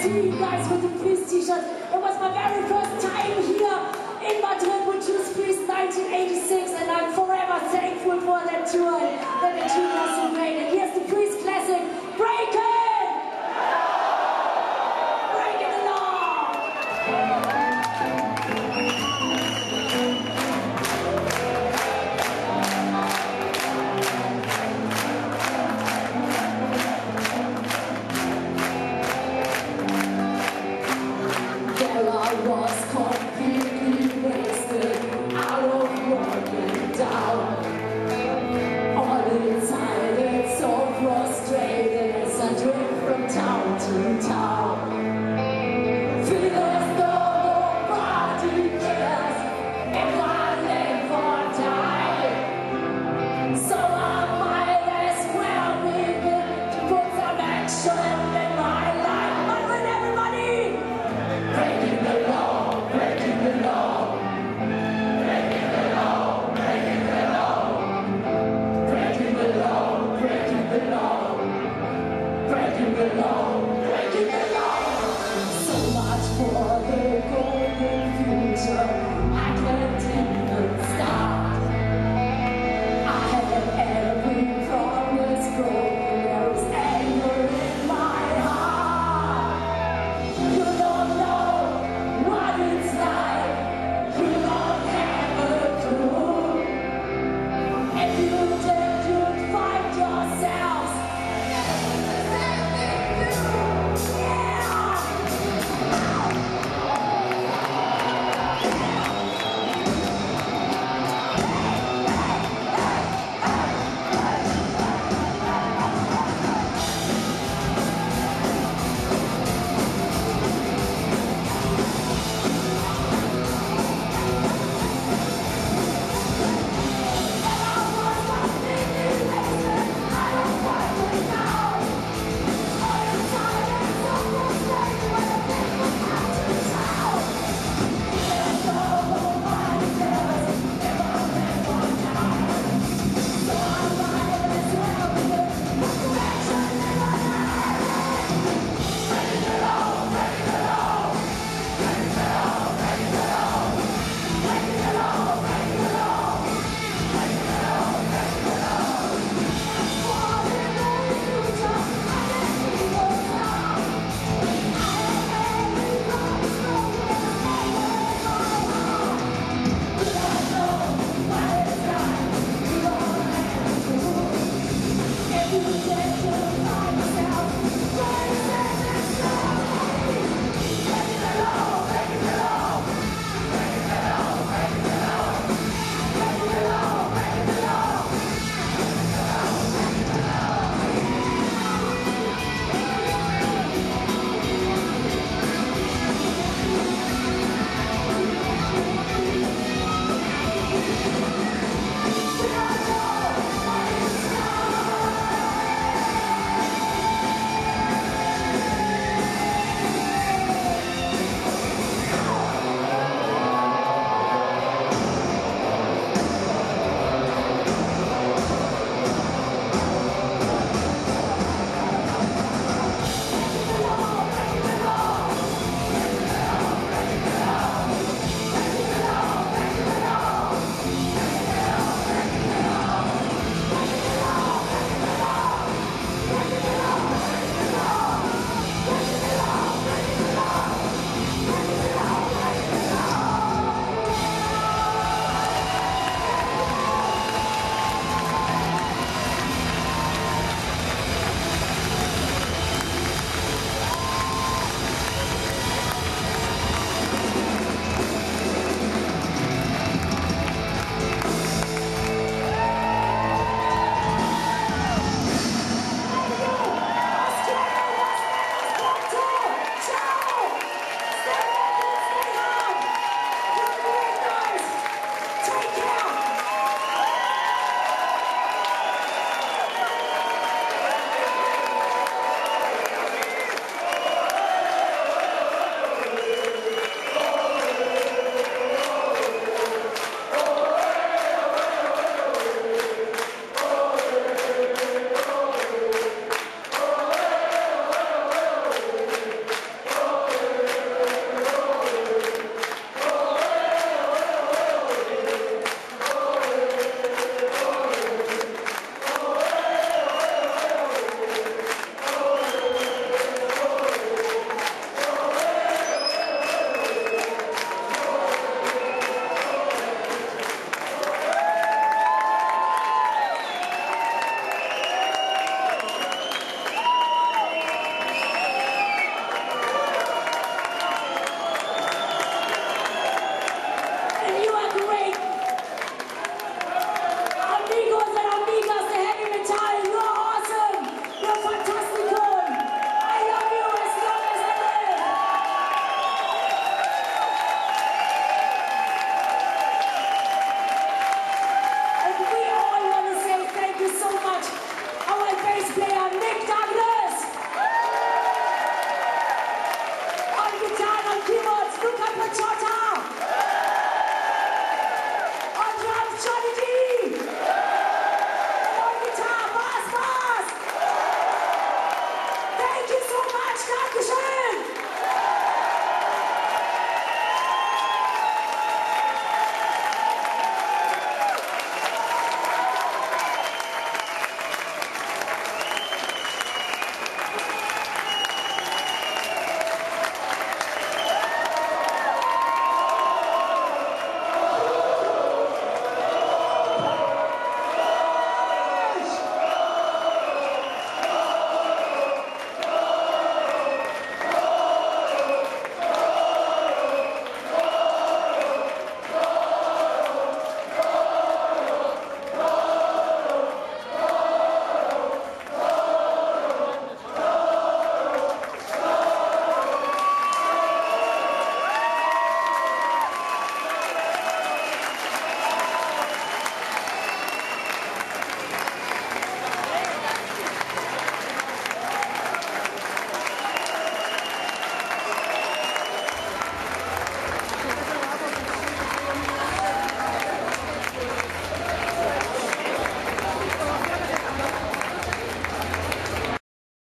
see you guys with the Priest t-shirt. It was my very first time here in Madrid with Judas Priest 1986, and I'm forever thankful for that tour that the tour was so great. And here's the Priest classic, Break It! Break It along! I was completely wasted, out of work and down. All inside, it's so frustrated as I drift from town to town. Feel as though nobody cares if I live or die. So I might as well begin to put some action in my life. But with everybody breaking the law, breaking the law, breaking the law, breaking the law, breaking the law, breaking the law, breaking the law, breaking the law. So much for the golden future, I can't even stop. I had every promise broken, there is anger in my heart. You don't know what it's like, you don't have a clue. If you did, you'd find yourselves. You